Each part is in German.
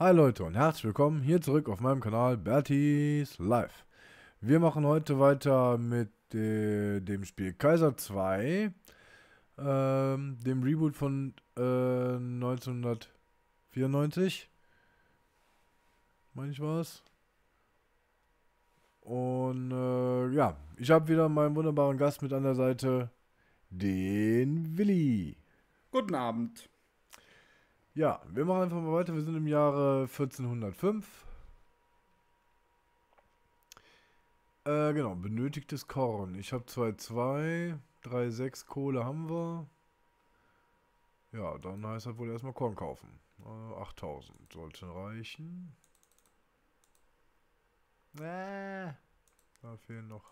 Hi Leute und herzlich willkommen hier zurück auf meinem Kanal Bertis Live. Wir machen heute weiter mit dem Spiel Kaiser 2, dem Reboot von 1994, meine ich war's. Und ja, ich habe wieder meinen wunderbaren Gast mit an der Seite, den Willi. Guten Abend. Ja, wir machen einfach mal weiter. Wir sind im Jahre 1405. Genau, benötigtes Korn. Ich habe 2,2, 3,6 Kohle haben wir. Ja, dann heißt das wohl erstmal Korn kaufen. 8.000 sollte reichen. Da fehlen noch.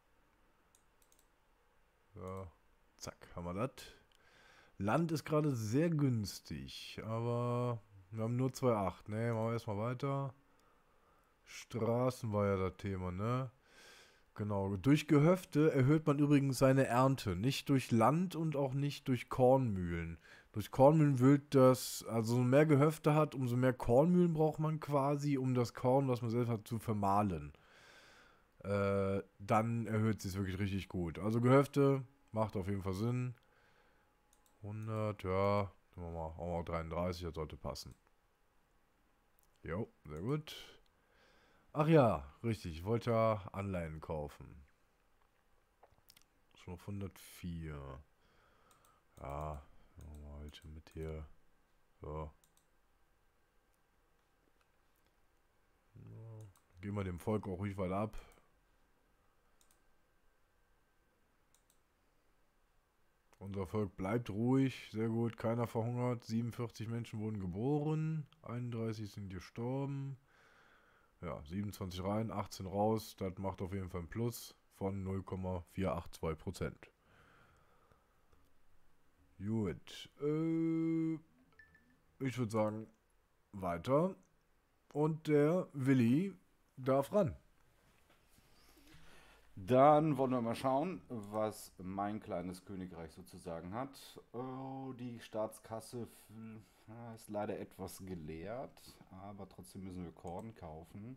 Ja, zack, haben wir das. Land ist gerade sehr günstig, aber wir haben nur 2,8. Ne, machen wir erstmal weiter. Straßen war ja das Thema, ne? Genau, durch Gehöfte erhöht man übrigens seine Ernte. Nicht durch Land und auch nicht durch Kornmühlen. Durch Kornmühlen wird das, also umso mehr Gehöfte hat, umso mehr Kornmühlen braucht man quasi, um das Korn, was man selbst hat, zu vermahlen. Dann erhöht sich wirklich richtig gut. Also Gehöfte macht auf jeden Fall Sinn. 100, ja, machen wir mal 33, das sollte passen. Jo, sehr gut. Ach ja, richtig, ich wollte ja Anleihen kaufen. Schon auf 104. Ja, machen wir heute mit hier. So. Ja, geben wir dem Volk auch ruhig weiter ab. Unser Volk bleibt ruhig. Sehr gut. Keiner verhungert. 47 Menschen wurden geboren. 31 sind gestorben. Ja, 27 rein, 18 raus. Das macht auf jeden Fall ein Plus von 0,482%. Gut. Ich würde sagen, weiter. Und der Willi darf ran. Dann wollen wir mal schauen, was mein kleines Königreich sozusagen hat. Oh, die Staatskasse ist leider etwas geleert, aber trotzdem müssen wir Korn kaufen.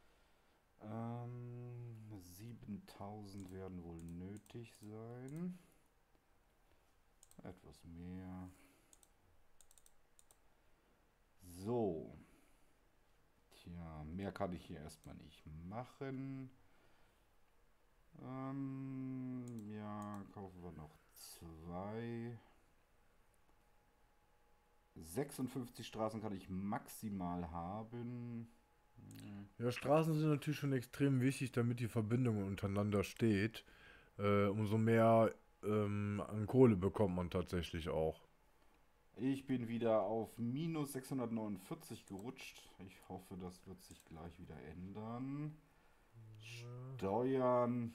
7000 werden wohl nötig sein. Etwas mehr. So. Tja, mehr kann ich hier erstmal nicht machen. Ja, kaufen wir noch zwei. 56 Straßen kann ich maximal haben. Ja, Straßen sind natürlich schon extrem wichtig, damit die Verbindung untereinander steht. Umso mehr an Kohle bekommt man tatsächlich auch. Ich bin wieder auf minus 649 gerutscht. Ich hoffe, das wird sich gleich wieder ändern. Steuern.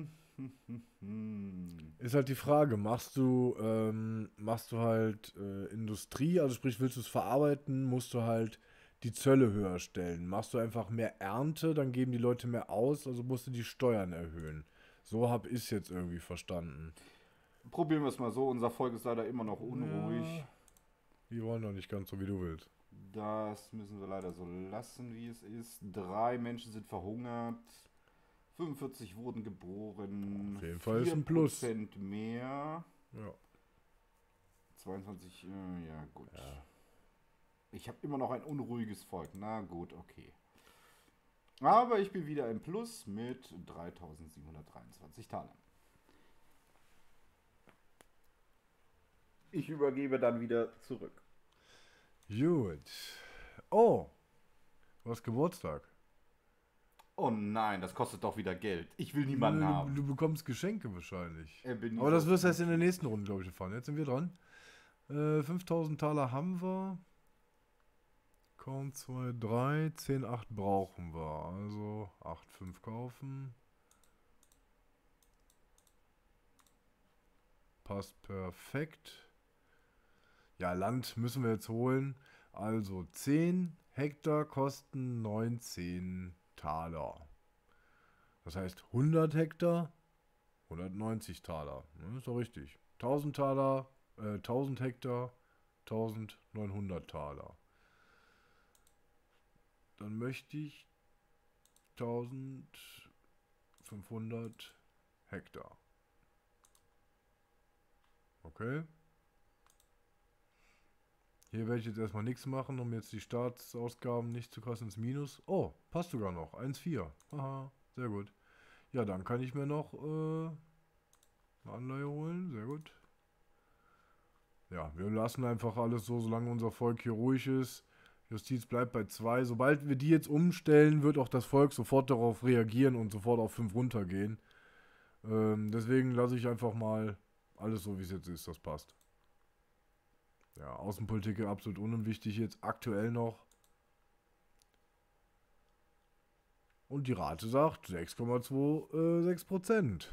Ist halt die Frage, machst du halt Industrie, also sprich, willst du es verarbeiten, musst du halt die Zölle höher stellen. Machst du einfach mehr Ernte, dann geben die Leute mehr aus, also musst du die Steuern erhöhen. So habe ich es jetzt irgendwie verstanden. Probieren wir es mal so. Unser Volk ist leider immer noch unruhig. Ja, die wollen doch nicht ganz so, wie du willst. Das müssen wir leider so lassen, wie es ist. 3 Menschen sind verhungert. 45 wurden geboren. Auf jeden Fall ist vier ein Plus. Prozent mehr. Ja. 22, ja gut. Ja. Ich habe immer noch ein unruhiges Volk. Na gut, okay. Aber ich bin wieder im Plus mit 3723 Talern. Ich übergebe dann wieder zurück. Gut. Oh, du hast Geburtstag. Oh nein, das kostet doch wieder Geld. Ich will niemanden Nö, haben. du bekommst Geschenke wahrscheinlich. Bin Aber ich das so wirst du erst in der gut. nächsten Runde, glaube ich, erfahren. Jetzt sind wir dran. 5000 Taler haben wir. Kaum 2, 3, 10, 8 brauchen wir. Also 8, 5 kaufen. Passt perfekt. Ja, Land müssen wir jetzt holen. Also 10 Hektar kosten 19 Taler. Das heißt 100 Hektar, 190 Taler. Ne, ist doch richtig. 1000 Taler, 1000 Hektar, 1900 Taler. Dann möchte ich 1500 Hektar. Okay. Hier werde ich jetzt erstmal nichts machen, um jetzt die Staatsausgaben nicht zu krass ins Minus. Oh, passt sogar noch. 1,4. Haha, sehr gut. Ja, dann kann ich mir noch eine Anleihe holen. Sehr gut. Ja, wir lassen einfach alles so, solange unser Volk hier ruhig ist. Justiz bleibt bei 2. Sobald wir die jetzt umstellen, wird auch das Volk sofort darauf reagieren und sofort auf 5 runtergehen. Deswegen lasse ich einfach mal alles so, wie es jetzt ist. Das passt. Ja, Außenpolitik absolut unwichtig jetzt aktuell noch. Und die Rate sagt 6,26%.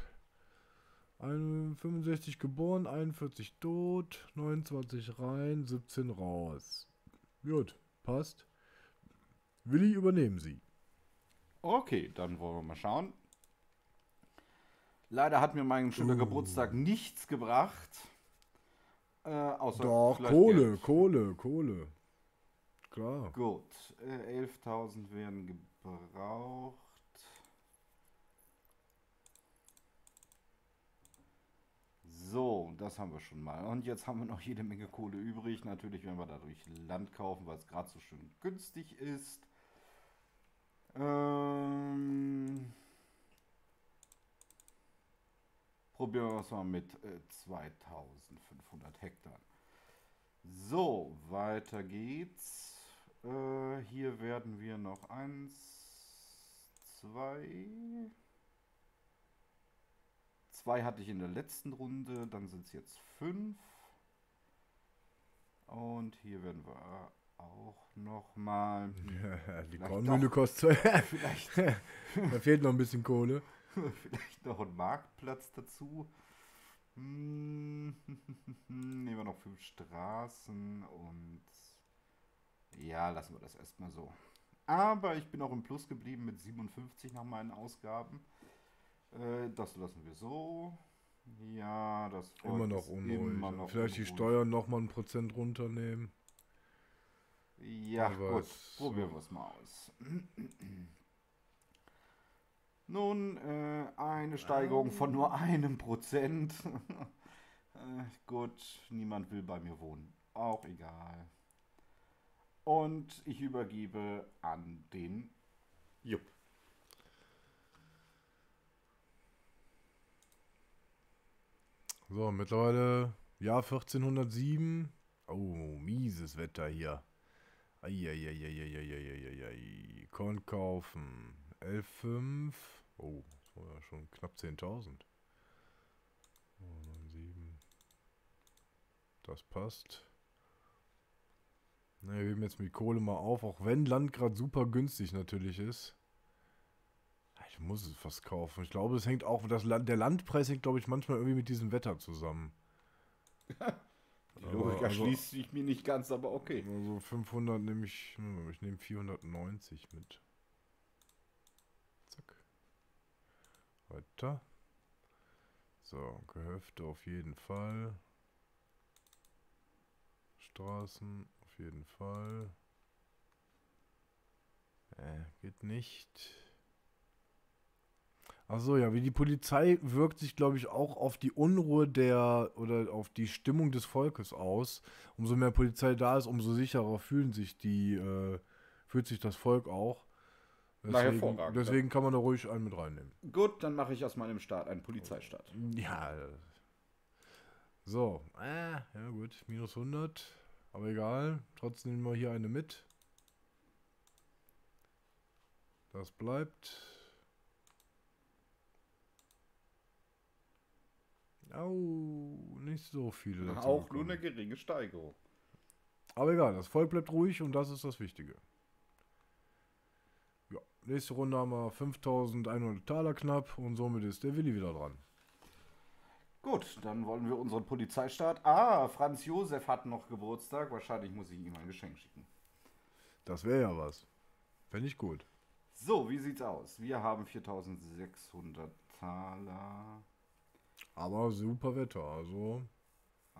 65 geboren, 41 tot, 29 rein, 17 raus. Gut, passt. Willi, übernehmen Sie. Okay, dann wollen wir mal schauen. Leider hat mir mein schöner Geburtstag nichts gebracht. Außer Doch, vielleicht Kohle, Geld. Kohle. Klar. Gut, 11.000 werden gebraucht. So, das haben wir schon mal. Und jetzt haben wir noch jede Menge Kohle übrig. Natürlich werden wir dadurch Land kaufen, weil es gerade so schön günstig ist. Probieren wir es mal mit 2500 Hektar. So, weiter geht's. Hier werden wir noch 2. 2 hatte ich in der letzten Runde, dann sind es jetzt 5. Und hier werden wir auch nochmal. Die Kornmühle kostet. Vielleicht, Da fehlt noch ein bisschen Kohle. vielleicht noch ein Marktplatz dazu. Nehmen wir noch 5 Straßen und ja, lassen wir das erstmal so. Aber ich bin auch im Plus geblieben mit 57 nach meinen Ausgaben. Das lassen wir so. Ja, das Volk Immer noch ist unruhig. immer noch Vielleicht die unruhig. Steuern nochmal 1% runternehmen. Ja, Aber gut, es- probieren wir es mal aus. Nun, eine Steigerung von nur 1%. Gut, niemand will bei mir wohnen. Auch egal. Und ich übergebe an den Jupp. So, mittlerweile Jahr 1407. Oh, mieses Wetter hier. Eieieiei. Korn kaufen. 11,5. Oh, das war ja schon knapp 10.000. 7. Das passt. Na, wir heben jetzt mit Kohle mal auf, auch wenn Land gerade super günstig natürlich ist. Ich muss es fast kaufen. Ich glaube, es hängt auch, der Landpreis hängt, glaube ich, manchmal irgendwie mit diesem Wetter zusammen. Die Logik also- erschließt sich mir nicht ganz, aber okay. Also 500 nehme ich nehme 490 mit. Zack. Weiter. So, Gehöfte auf jeden Fall. Straßen auf jeden Fall. Geht nicht. Achso, ja, wie die Polizei wirkt sich, glaube ich, auch auf die Unruhe oder auf die Stimmung des Volkes aus. Umso mehr Polizei da ist, umso sicherer fühlt sich das Volk auch. Na, hervorragend. Deswegen kann man da ruhig einen mit reinnehmen. Gut, dann mache ich aus meinem Staat einen Polizeistaat. Ja. So, ja gut, minus 100. Aber egal, trotzdem nehmen wir hier eine mit. Das bleibt. Au, nicht so viele. dazu Auch gekommen. nur eine geringe Steigerung. Aber egal, das Volk bleibt ruhig und das ist das Wichtige. Ja, nächste Runde haben wir 5.100 Taler knapp und somit ist der Willi wieder dran. Gut, dann wollen wir unseren Polizeistaat. Franz Josef hat noch Geburtstag. Wahrscheinlich muss ich ihm ein Geschenk schicken. Das wäre ja was. Fände ich gut. So, wie sieht's aus? Wir haben 4.600 Taler. Aber super Wetter, also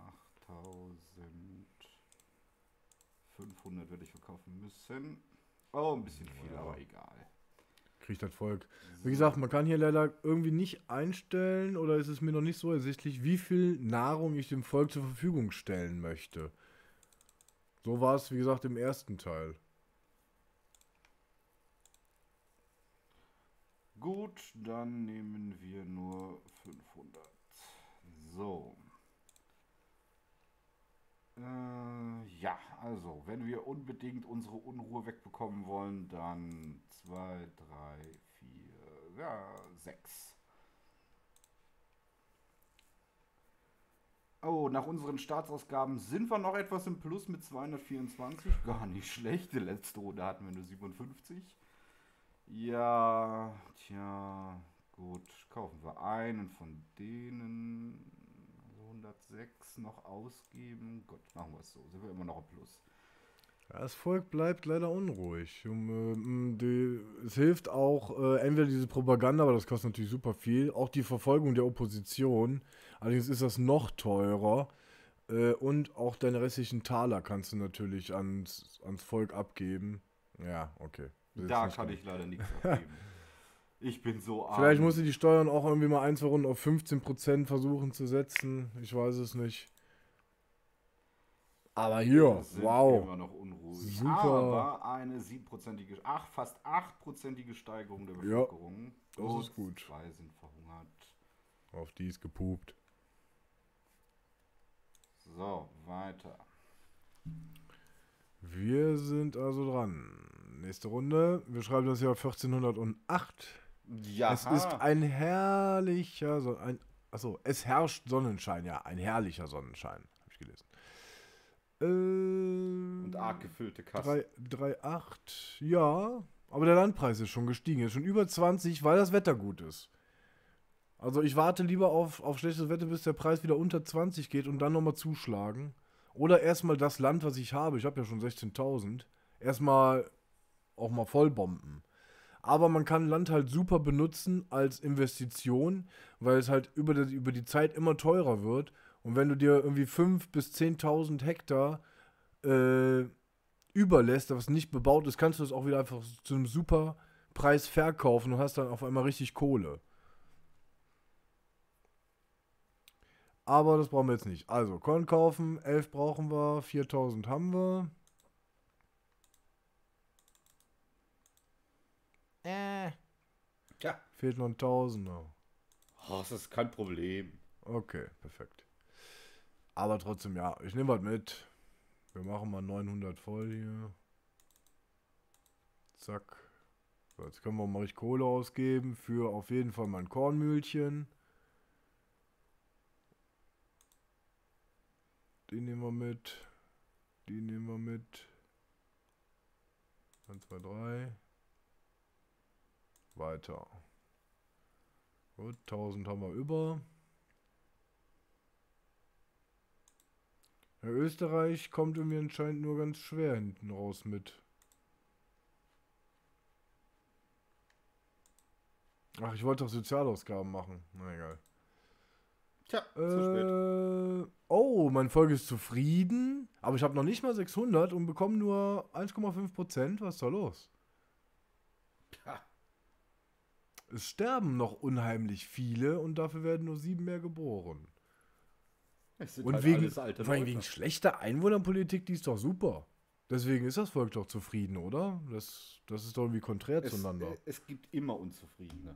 8.500 würde ich verkaufen müssen. Oh, ein bisschen viel, Ja. aber egal. Kriegt das Volk. So. Wie gesagt, man kann hier leider irgendwie nicht einstellen, oder ist es mir noch nicht so ersichtlich, wie viel Nahrung ich dem Volk zur Verfügung stellen möchte. So war es, wie gesagt, im ersten Teil. Gut, dann nehmen wir nur 500. So. Ja, also, wenn wir unbedingt unsere Unruhe wegbekommen wollen, dann 2, 3, 4, ja, 6. Oh, nach unseren Staatsausgaben sind wir noch etwas im Plus mit 224. Gar nicht schlecht. Die letzte Runde hatten wir nur 57. Ja, tja, gut. Kaufen wir einen von denen. Also 106 noch ausgeben. Gut, machen wir es so. Sind wir immer noch im Plus. Ja, das Volk bleibt leider unruhig. Es hilft auch entweder diese Propaganda, aber das kostet natürlich super viel, auch die Verfolgung der Opposition. Allerdings ist das noch teurer. Und auch deine restlichen Taler kannst du natürlich ans Volk abgeben. Ja, okay. Das ist Da nicht kann gut. ich leider nichts abgeben. Ich bin so Vielleicht arm. musst du die Steuern auch irgendwie mal ein, zwei Runden auf 15% versuchen zu setzen. Ich weiß es nicht. Aber Wir hier, sind wow. immer noch unruhig. Super. Aber eine 7%ige, fast 8%ige Steigerung der Ja, Bevölkerung. das ist gut. 2 sind verhungert. Auf die ist gepupt. So, weiter. Wir sind also dran. Nächste Runde. Wir schreiben das Jahr 1408. Ja, Es ist ein herrlicher es herrscht Sonnenschein, ja, ein herrlicher Sonnenschein, habe ich gelesen. und arg gefüllte Kasse. 3,8, ja, aber der Landpreis ist schon gestiegen, ist schon über 20, weil das Wetter gut ist. Also ich warte lieber auf schlechtes Wetter, bis der Preis wieder unter 20 geht und dann nochmal zuschlagen. Oder erstmal das Land, was ich habe, ich habe ja schon 16.000, erstmal auch mal vollbomben. Aber man kann Land halt super benutzen als Investition, weil es halt über die Zeit immer teurer wird. Und wenn du dir irgendwie 5.000 bis 10.000 Hektar überlässt, was nicht bebaut ist, kannst du es auch wieder einfach zu einem super Preis verkaufen und hast dann auf einmal richtig Kohle. Aber das brauchen wir jetzt nicht. Also, Korn kaufen, 11 brauchen wir, 4.000 haben wir. Ja, Fehlt noch ein Tausender. das ist kein Problem. Okay, perfekt. Aber trotzdem, ja, ich nehme was mit. Wir machen mal 900 voll hier. Zack. So, jetzt können wir mal richtig Kohle ausgeben für auf jeden Fall mein Kornmühlchen. Die nehmen wir mit. Die nehmen wir mit. 1, 2, 3. Weiter. Gut, 1000 haben wir über. Ja, Österreich kommt irgendwie anscheinend nur ganz schwer hinten raus mit. Ach, ich wollte doch Sozialausgaben machen. Na egal. Tja, zu spät. Oh, mein Volk ist zufrieden, aber ich habe noch nicht mal 600 und bekomme nur 1,5%. Was ist da los? Ja, Es sterben noch unheimlich viele und dafür werden nur 7 mehr geboren. es sind Und halt wegen, alles alte vor allem Leute. wegen schlechter Einwohnerpolitik, die ist doch super. Deswegen ist das Volk doch zufrieden, oder? Das ist doch irgendwie konträr zueinander. Es gibt immer Unzufriedene.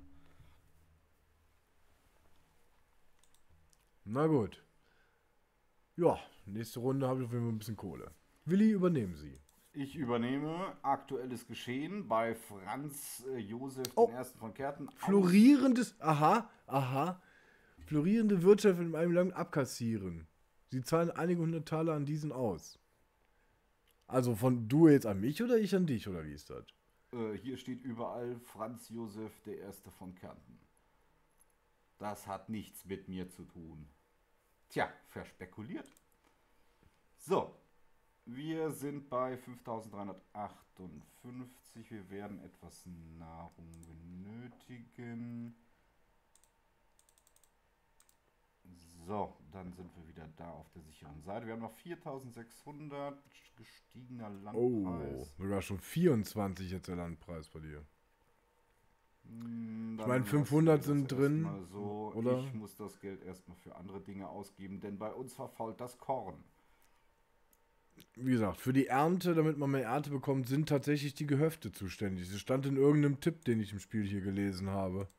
Na gut. Ja, nächste Runde habe ich auf jeden Fall ein bisschen Kohle. Willi, übernehmen Sie. Ich übernehme aktuelles Geschehen bei Franz Josef Oh, I. von Kärnten. Florierendes, florierende Wirtschaft in einem Land abkassieren. Sie zahlen einige hundert Taler an diesen aus. Also von du jetzt an mich oder ich an dich, oder wie ist das? Hier steht überall Franz Josef I. von Kärnten. Das hat nichts mit mir zu tun. Tja, verspekuliert. So, wir sind bei 5358. Wir werden etwas Nahrung benötigen. So, dann sind wir wieder da auf der sicheren Seite. Wir haben noch 4.600 gestiegener Oh, Landpreis. sogar schon 24 jetzt der Landpreis bei dir. Ich meine, Dann lassen 500 wir sind das drin, erstmal so. oder? Ich muss das Geld erstmal für andere Dinge ausgeben, denn bei uns verfault das Korn. Wie gesagt, für die Ernte, damit man mehr Ernte bekommt, sind tatsächlich die Gehöfte zuständig. Das stand in irgendeinem Tipp, den ich im Spiel hier gelesen habe.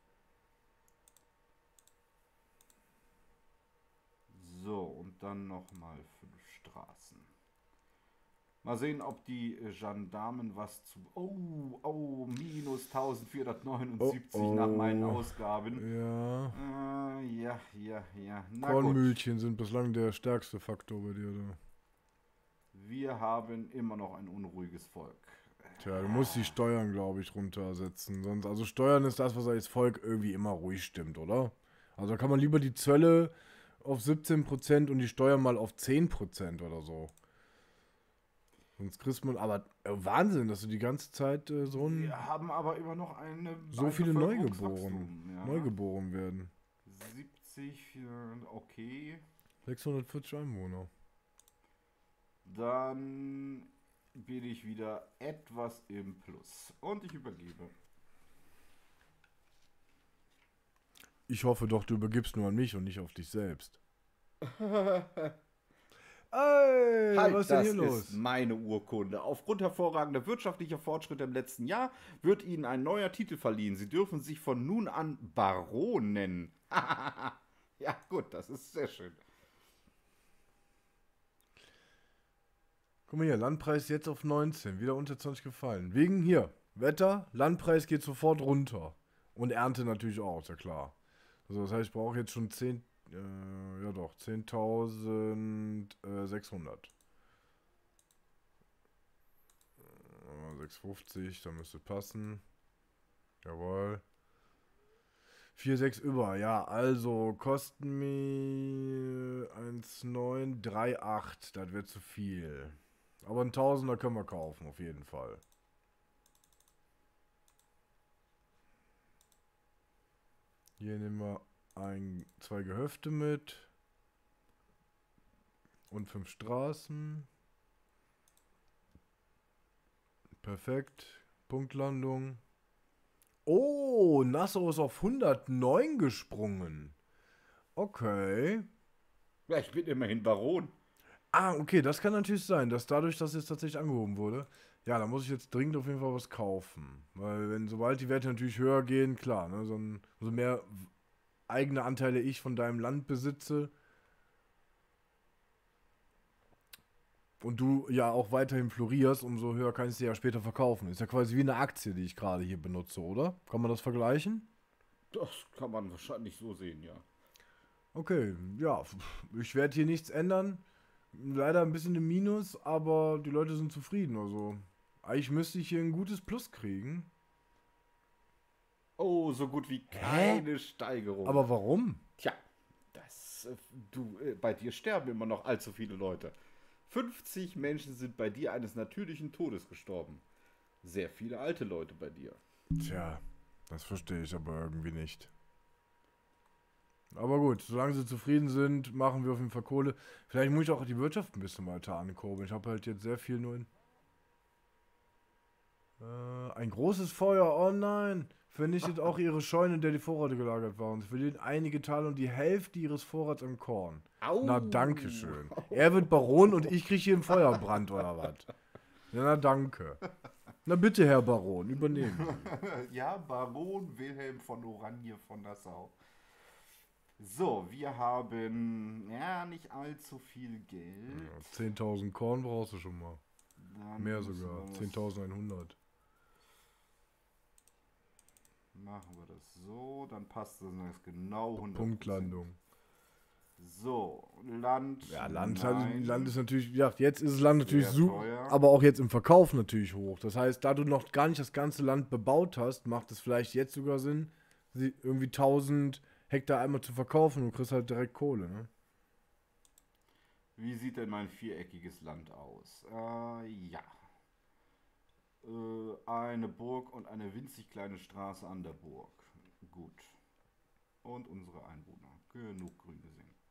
So, und dann nochmal 5 Straßen. Mal sehen, ob die Gendarmen was zu... Oh, minus Oh, 1479 nach meinen oh. Ausgaben. Ja. Ja. Na gut. Kornmühlchen sind bislang der stärkste Faktor bei dir, da. Wir haben immer noch ein unruhiges Volk. Tja, du musst die Steuern, glaube ich, runtersetzen. Sonst, also Steuern ist das, was als Volk irgendwie immer ruhig stimmt, oder? Also da kann man lieber die Zölle auf 17% und die Steuern mal auf 10% oder so. Sonst kriegst man, aber Wahnsinn, dass du die ganze Zeit Wir haben aber immer noch so ein viele Neugeboren, Bevölkerungswachstum. Ja. Neugeboren werden. 70, okay. 640 Einwohner. Dann bin ich wieder etwas im Plus. Und ich übergebe. Ich hoffe doch, du übergibst nur an mich und nicht auf dich selbst. Ey, Halt, was ist denn das hier los? ist meine Urkunde. Aufgrund hervorragender wirtschaftlicher Fortschritte im letzten Jahr wird Ihnen ein neuer Titel verliehen. Sie dürfen sich von nun an Baron nennen. Ja, gut, das ist sehr schön. Guck mal hier, Landpreis jetzt auf 19, wieder unter 20 gefallen. Wegen hier, Wetter, Landpreis geht sofort runter. Und Ernte natürlich auch, ist ja klar. Also das heißt, ich brauche jetzt schon 10.600. 650, da müsste passen. Jawohl. 4,6 über, ja, also kosten mir 1,938, das wird zu viel. Aber ein Tausender können wir kaufen, auf jeden Fall. Hier nehmen wir zwei Gehöfte mit. Und 5 Straßen. Perfekt. Punktlandung. Oh, Nassau ist auf 109 gesprungen. Okay. Ja, ich bin immerhin Baron. Ah, okay, das kann natürlich sein, dass dadurch, dass es tatsächlich angehoben wurde. Ja, da muss ich jetzt dringend auf jeden Fall was kaufen. Weil sobald die Werte natürlich höher gehen, klar, ne, so mehr eigene Anteile ich von deinem Land besitze und du ja auch weiterhin florierst, umso höher kann ich sie ja später verkaufen. Ist ja quasi wie eine Aktie, die ich gerade hier benutze, oder? Kann man das vergleichen? Das kann man wahrscheinlich so sehen, ja. Okay, ja, ich werde hier nichts ändern. Leider ein bisschen im Minus, aber die Leute sind zufrieden. Also, eigentlich müsste ich hier ein gutes Plus kriegen. Oh, so gut wie keine Steigerung. Aber warum? Tja, bei dir sterben immer noch allzu viele Leute. 50 Menschen sind bei dir eines natürlichen Todes gestorben. Sehr viele alte Leute bei dir. Tja, das verstehe ich aber irgendwie nicht. Aber gut, solange sie zufrieden sind, machen wir auf jeden Fall Kohle. Vielleicht muss ich auch die Wirtschaft ein bisschen weiter ankurbeln. Ich habe halt jetzt sehr viel nur in... ein großes Feuer, oh nein! Vernichtet auch ihre Scheune, in der die Vorräte gelagert waren. Sie verlieren einige Teile und die Hälfte ihres Vorrats an Korn. Au! Na, danke schön. Er wird Baron und ich kriege hier einen Feuerbrand oder was? Ja, na, danke. Na bitte, Herr Baron, übernehmen Sie. Ja, Baron Wilhelm von Oranje von Nassau. So, wir haben ja nicht allzu viel Geld. Ja, 10.000 Korn brauchst du schon mal. Dann Mehr müssen sogar. wir 10.100. Machen wir das so, dann passt das genau 100%. Punktlandung. So, Land. Ja, Land nein. ist natürlich, ja, jetzt ist das Land natürlich Sehr super, teuer. aber auch jetzt im Verkauf natürlich hoch. Das heißt, da du noch gar nicht das ganze Land bebaut hast, macht es vielleicht jetzt sogar Sinn, irgendwie 1.000 Hektar einmal zu verkaufen und du kriegst halt direkt Kohle, ne? Wie sieht denn mein viereckiges Land aus? Ja. Eine Burg und eine winzig kleine Straße an der Burg. Gut. Und unsere Einwohner. Genug grün gesehen.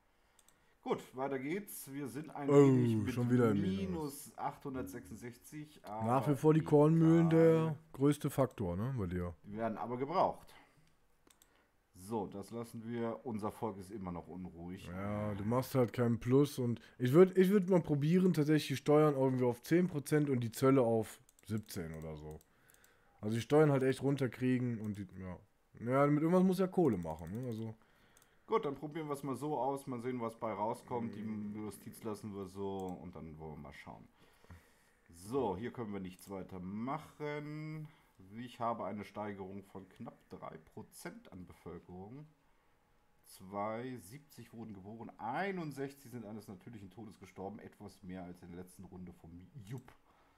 Gut, weiter geht's. Wir sind ein Oh, wenig mit schon wieder im minus 866, Nach wie aber vor die Kornmühlen egal. der größte Faktor, ne, bei dir. Die werden aber gebraucht. So, das lassen wir. Unser Volk ist immer noch unruhig. Ja, du machst halt keinen Plus und ich würd mal probieren, tatsächlich die Steuern irgendwie auf 10% und die Zölle auf 17 oder so. Also die Steuern halt echt runterkriegen und die, ja. Ja, mit irgendwas muss ja Kohle machen, ne? Also, Gut, dann probieren wir es mal so aus. Mal sehen, was bei rauskommt. Die Justiz lassen wir so und dann wollen wir mal schauen. So, hier können wir nichts weiter machen. Ich habe eine Steigerung von knapp 3% an Bevölkerung. 70 wurden geboren, 61 sind eines natürlichen Todes gestorben, etwas mehr als in der letzten Runde vom Jupp.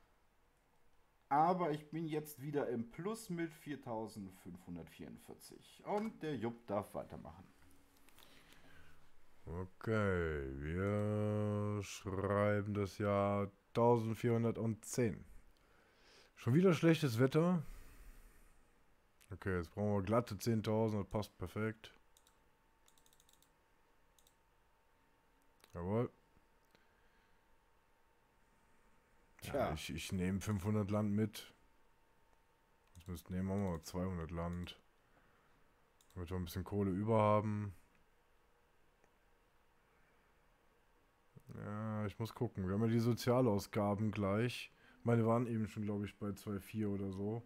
Aber ich bin jetzt wieder im Plus mit 4544 und der Jupp darf weitermachen. okay, wir schreiben das Jahr 1410. Schon wieder schlechtes Wetter. Okay, jetzt brauchen wir glatte 10.000, das passt perfekt. Jawohl. Ja, Tja, ich nehme 500 Land mit. Das müssten nehmen wir mal 200 Land. Damit wir ein bisschen Kohle über haben. Ja, ich muss gucken. Wir haben ja die Sozialausgaben gleich. Meine waren eben schon, glaube ich, bei 2,4 oder so.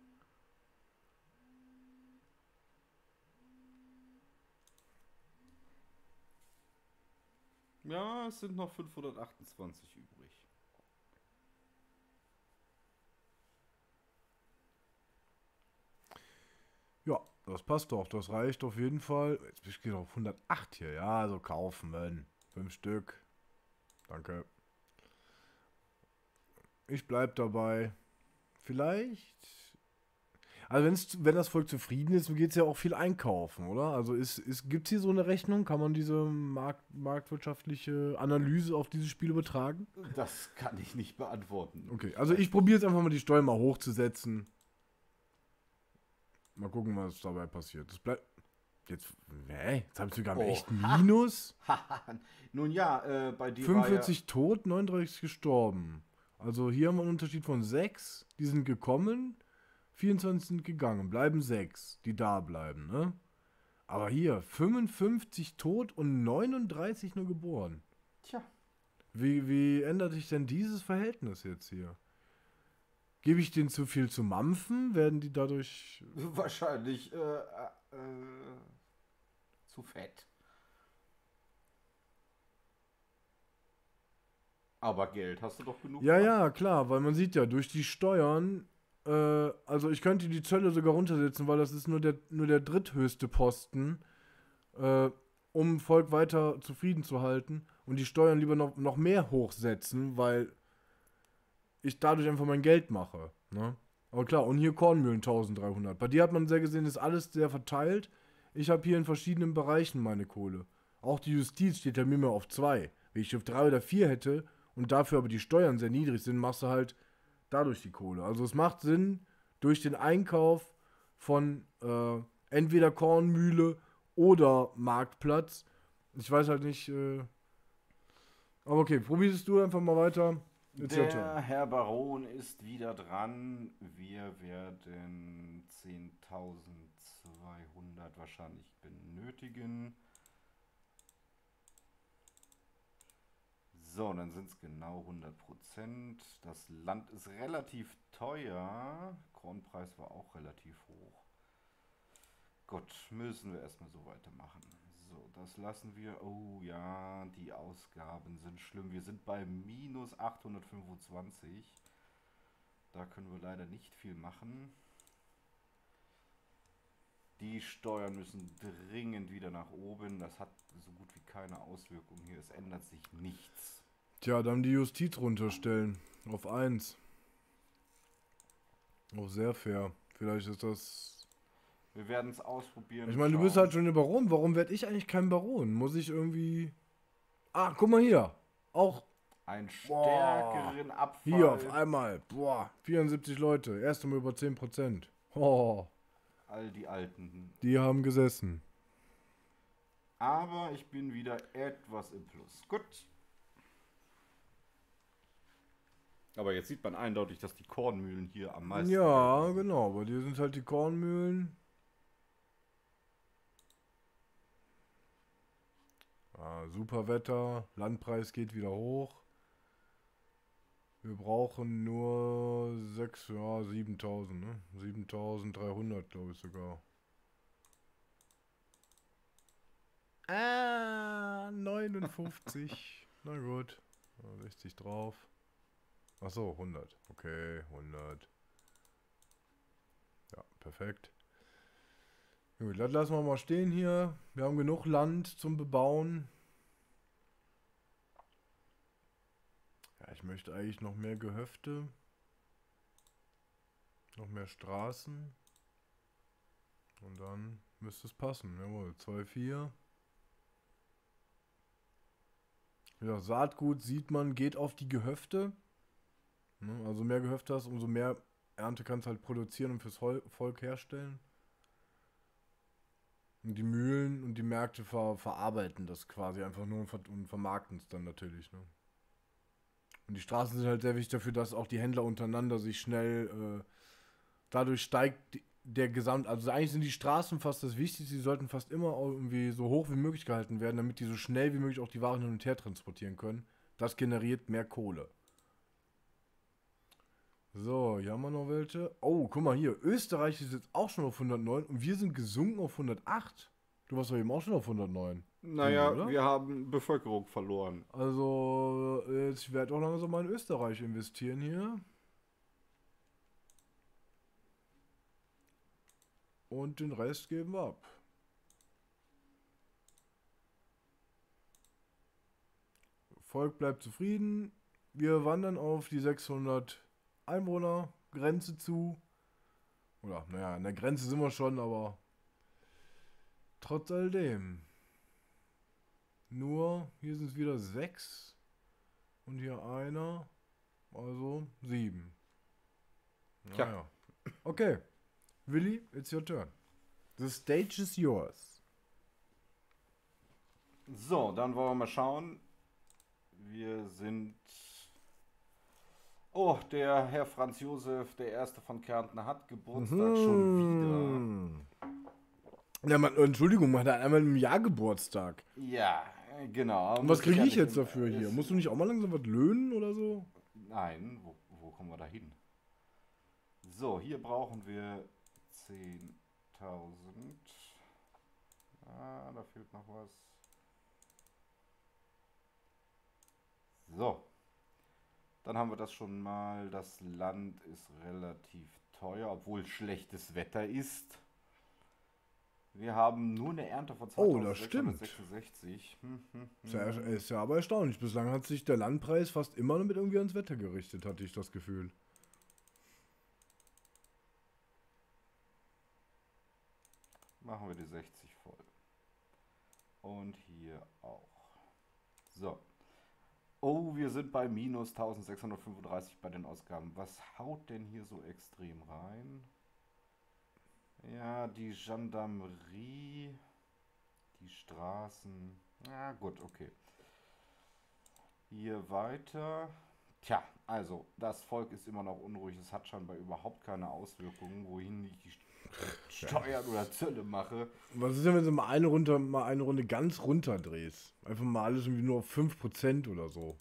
ja, es sind noch 528 übrig. Ja, das passt doch. Das reicht auf jeden Fall. Jetzt bin ich auf 108 hier. Ja, also kaufen, Mann. 5 Stück. Danke. Ich bleib dabei. Vielleicht. Also wenn das Volk zufrieden ist, geht es ja auch viel einkaufen, oder? Also gibt es hier so eine Rechnung? Kann man diese marktwirtschaftliche Analyse auf dieses Spiel übertragen? Das kann ich nicht beantworten. Okay, also ich probiere jetzt einfach mal die Steuern mal hochzusetzen. Mal gucken, was dabei passiert. Das bleibt. Jetzt. Jetzt haben wir sogar im Oh, echten Minus. Nun ja, bei dir 45 tot, 39 gestorben. Also hier haben wir einen Unterschied von 6. Die sind gekommen, 24 sind gegangen. Bleiben 6, die da bleiben, ne? Aber hier 55 tot und 39 nur geboren. Tja, Wie ändert sich denn dieses Verhältnis jetzt hier? Gebe ich denen zu viel zu mampfen? Werden die dadurch. wahrscheinlich zu fett. Aber Geld hast du doch genug Ja, gemacht. ja, klar, weil man sieht ja, durch die Steuern, also ich könnte die Zölle sogar runtersetzen, weil das ist nur der dritthöchste Posten, äh, um Volk weiter zufrieden zu halten und die Steuern lieber noch mehr hochsetzen, weil ich dadurch einfach mein Geld mache. Ne? Aber klar, und hier Kornmühlen 1300. Bei dir hat man sehr gesehen, ist alles sehr verteilt. Ich habe hier in verschiedenen Bereichen meine Kohle. Auch die Justiz steht ja mir mehr auf 2. Wenn ich auf 3 oder 4 hätte und dafür aber die Steuern sehr niedrig sind, machst du halt dadurch die Kohle. Also es macht Sinn, durch den Einkauf von entweder Kornmühle oder Marktplatz. Ich weiß halt nicht, aber okay, probierst du einfach mal weiter. It's your turn. Der Herr Baron ist wieder dran. Wir werden 10.200 wahrscheinlich benötigen. So, dann sind es genau 100%. Das Land ist relativ teuer. Kornpreis war auch relativ hoch. Gut, müssen wir erstmal so weitermachen. So, das lassen wir. Oh ja, die Ausgaben sind schlimm. Wir sind bei minus 825. Da können wir leider nicht viel machen. Die Steuern müssen dringend wieder nach oben. Das hat so gut wie keine Auswirkung hier. Es ändert sich nichts. Tja, dann die Justiz runterstellen. Auf 1. Auch sehr fair. Vielleicht ist das. Wir werden es ausprobieren. Ich meine, du bist schauen. halt schon ein Baron. Warum werde ich eigentlich kein Baron? Muss ich irgendwie. Ah, guck mal hier. Auch Einen Boah. stärkeren Abfall. hier auf einmal. Boah, 74 Leute. Erst mal über 10%. 10%. Oh, All die Alten. die haben gesessen. Aber ich bin wieder etwas im Plus. Gut. Aber jetzt sieht man eindeutig, dass die Kornmühlen hier am meisten Geld Ja, machen. genau. Bei dir sind halt die Kornmühlen. Super Wetter. Landpreis geht wieder hoch. Wir brauchen nur 7.000, ne? 7.300, glaube ich sogar. 59. Na gut. 60 drauf. Achso, 100. Okay, 100. Ja, perfekt. Gut, das lassen wir mal stehen hier. Wir haben genug Land zum Bebauen. Ja, ich möchte eigentlich noch mehr Gehöfte. Noch mehr Straßen. Und dann müsste es passen. Jawohl, 2, 4. Ja, Saatgut sieht man, geht auf die Gehöfte. Ne? Also mehr Gehöfte hast, umso mehr Ernte kannst du halt produzieren und fürs Volk herstellen. Und die Mühlen und die Märkte verarbeiten das quasi einfach nur und vermarkten es dann natürlich. Ne? Und die Straßen sind halt sehr wichtig dafür, dass auch die Händler untereinander sich schnell, dadurch steigt der also eigentlich sind die Straßen fast das Wichtigste, die sollten fast immer irgendwie so hoch wie möglich gehalten werden, damit die so schnell wie möglich auch die Waren hin und her transportieren können. Das generiert mehr Kohle. So, hier haben wir noch welche. Oh, guck mal hier. Österreich ist jetzt auch schon auf 109 und wir sind gesunken auf 108. Du warst doch eben auch schon auf 109. Naja, Oder? wir haben Bevölkerung verloren. Also, jetzt werde ich auch langsam mal in Österreich investieren hier. Und den Rest geben wir ab. Volk bleibt zufrieden. Wir wandern auf die 600 Einwohner Grenze zu. Oder, naja, an der Grenze sind wir schon, aber trotz alledem. Nur, hier sind es wieder 6. Und hier einer. Also 7. Tja. Naja. Okay. Willi, it's your turn. The stage is yours. So, dann wollen wir mal schauen. Wir sind... Oh, der Herr Franz Josef, der Erste von Kärnten, hat Geburtstag schon Ja, Entschuldigung, man hat einmal im Jahr Geburtstag. wieder. Ja, genau. Und was kriege ich Sicherlich jetzt dafür hier? Musst du nicht auch mal langsam was löhnen oder so? Nein, wo kommen wir da hin? So, hier brauchen wir 10.000. Ah, da fehlt noch was. So. Dann haben wir das schon mal. Das Land ist relativ teuer, obwohl schlechtes Wetter ist. Wir haben nur eine Ernte von Oh, das stimmt. 2666. Ist ja aber erstaunlich. Bislang hat sich der Landpreis fast immer damit irgendwie ans Wetter gerichtet, hatte ich das Gefühl. Machen wir die 60 voll. Und hier auch. So. Oh, wir sind bei minus 1635 bei den Ausgaben. Was haut denn hier so extrem rein? Ja, die Gendarmerie, die Straßen. Ja, gut, okay. Hier weiter. Tja, also, das Volk ist immer noch unruhig. Es hat scheinbar überhaupt keine Auswirkungen, wohin ich die Steuern oder Zölle mache. Was ist denn, wenn du mal eine Runde ganz runterdrehst? Einfach mal alles irgendwie nur auf 5% oder so.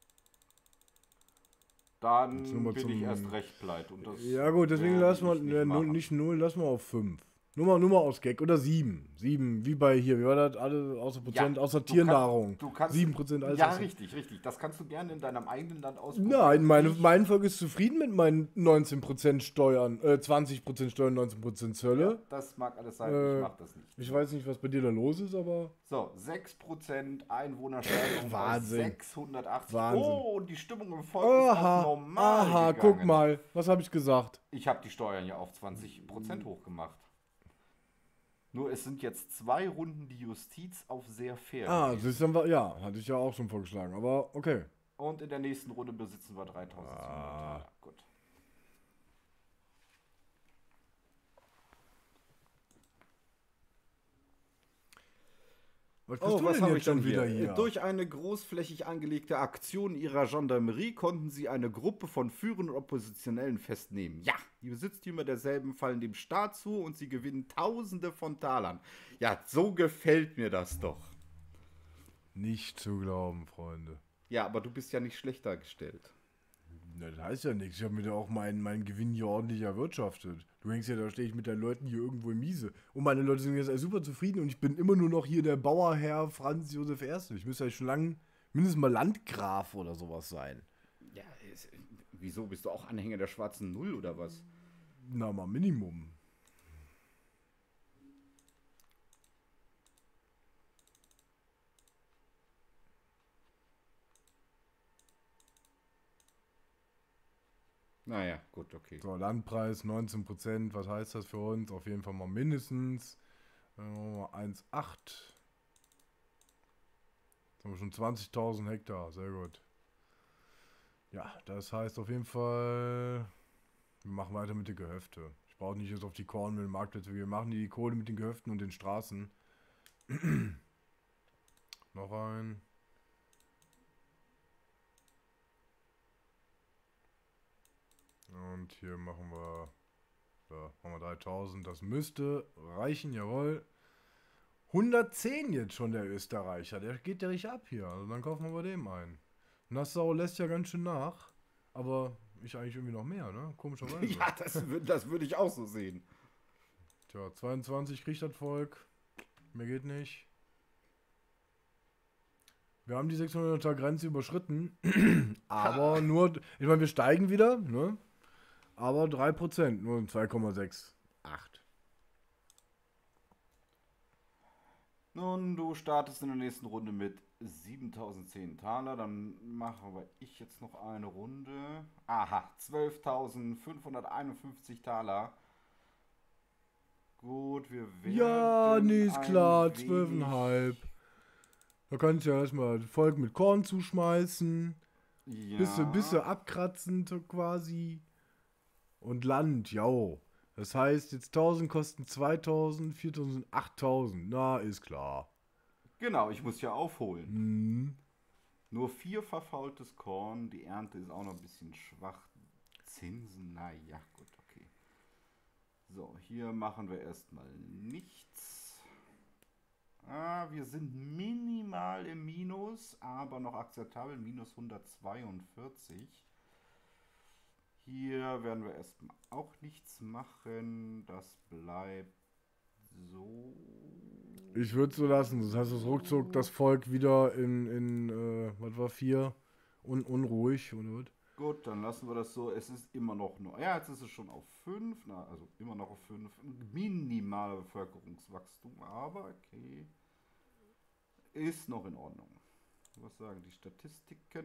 Dann bin ich erst recht pleite. Und das ja gut, deswegen lassen wir nicht 0, lassen wir auf 5. Nur mal aus Gag. Oder 7. 7, wie bei hier. Wie war das? Alle außer Prozent, Ja, außer Tiernahrung. du kannst, 7% alles. ja, richtig, richtig. Das kannst du gerne in deinem eigenen Land ausprobieren. Nein, mein Volk ist zufrieden mit meinen 19% Steuern, 20% Steuern, 19% Zölle. Ja, das mag alles sein, ich mach das nicht. Ich weiß nicht, was bei dir da los ist, aber... So, 6% Einwohnersteigerung Wahnsinn. bei 680. Wahnsinn. Oh, und die Stimmung im Volk ist auf normal gegangen. Guck mal. Was habe ich gesagt? Ich habe die Steuern ja auf 20% hochgemacht. Nur es sind jetzt 2 Runden die Justiz auf sehr fair. Das ist dann, ja, hatte ich ja auch schon vorgeschlagen, aber okay. Und in der nächsten Runde besitzen wir 3.700. Gut. Was bist Oh, du was denn habe jetzt ich dann schon wieder hier? hier? Durch eine großflächig angelegte Aktion ihrer Gendarmerie konnten sie eine Gruppe von führenden Oppositionellen festnehmen. Ja, die Besitztümer derselben fallen dem Staat zu und sie gewinnen Tausende von Talern. Ja, so gefällt mir das doch. Nicht zu glauben, Freunde. Ja, aber du bist ja nicht schlechter gestellt. Na, das heißt ja nichts. Ich habe mir da auch meinen Gewinn hier ordentlich erwirtschaftet. Du hängst ja, da stehe ich mit deinen Leuten hier irgendwo im Miese. Und meine Leute sind jetzt super zufrieden und ich bin immer nur noch hier der Bauerherr Franz Josef I. Ich müsste ja schon lange mindestens mal Landgraf oder sowas sein. Ja, wieso bist du auch Anhänger der schwarzen Null oder was? Na, mal Minimum. Naja, gut, okay. So, Landpreis 19%. Was heißt das für uns? Auf jeden Fall mal mindestens 1,8. Jetzt haben wir schon 20.000 Hektar. Sehr gut. Ja, das heißt auf jeden Fall, wir machen weiter mit den Gehöfte. Ich brauche nicht jetzt auf die Korn mit dem Marktplätze. Wir machen die Kohle mit den Gehöften und den Straßen. Noch ein. Und hier machen wir, da machen wir 3.000. Das müsste reichen, jawohl. 110 jetzt schon der Österreicher. Der geht ja richtig ab hier. Also dann kaufen wir bei dem ein. Nassau lässt ja ganz schön nach. Aber ich eigentlich irgendwie noch mehr, ne? Komischerweise. Ja, das würde ich auch so sehen. Tja, 22 kriegt das Volk. Mehr geht nicht. Wir haben die 600er Grenze überschritten. Aber nur, ich meine, wir steigen wieder, ne? Aber 3%, nur 2,68. Nun, du startest in der nächsten Runde mit 7.010 Taler. Dann machen wir ich jetzt noch eine Runde. Aha, 12.551 Taler. Gut, wir werden. Ja, nee, ist klar, ein 12,5. Da kannst du ja erstmal das Volk mit Korn zuschmeißen. Ja, Bisschen abkratzen quasi. Und Land, ja. Das heißt, jetzt 1000 kosten 2000, 4000, 8000. Na, ist klar. genau, ich muss ja aufholen. Hm. Nur 4 verfaultes Korn. Die Ernte ist auch noch ein bisschen schwach. Zinsen, naja, gut, okay. So, hier machen wir erstmal nichts. Wir sind minimal im Minus, aber noch akzeptabel. Minus 142. Hier werden wir erstmal auch nichts machen. Das bleibt so. Ich würde es so lassen. Das heißt, es ruckzuck das Volk wieder was war 4? Unruhig, oder was? Gut, dann lassen wir das so. Es ist immer noch nur. Ja, jetzt ist es schon auf 5. Na, also immer noch auf 5. Minimale Bevölkerungswachstum, aber okay. Ist noch in Ordnung. Was sagen die Statistiken?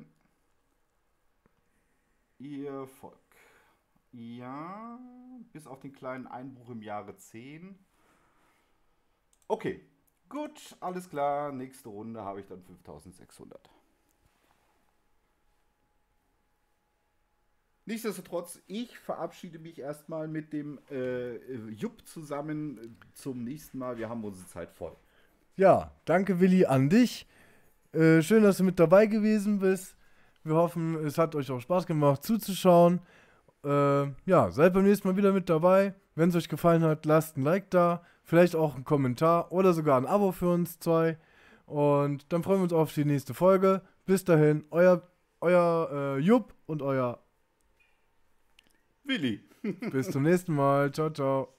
Ihr Volk. Ja, bis auf den kleinen Einbruch im Jahre 10. Okay, gut, alles klar. Nächste Runde habe ich dann 5.600. Nichtsdestotrotz, ich verabschiede mich erstmal mit dem Jupp zusammen zum nächsten Mal. Wir haben unsere Zeit voll. Ja, danke Willi an dich. Schön, dass du mit dabei gewesen bist. Wir hoffen, es hat euch auch Spaß gemacht zuzuschauen. Ja, seid beim nächsten Mal wieder mit dabei. Wenn es euch gefallen hat, lasst ein Like da, vielleicht auch einen Kommentar oder sogar ein Abo für uns zwei. Und dann freuen wir uns auf die nächste Folge. Bis dahin, euer Jupp und euer Willi. Bis zum nächsten Mal. Ciao, ciao.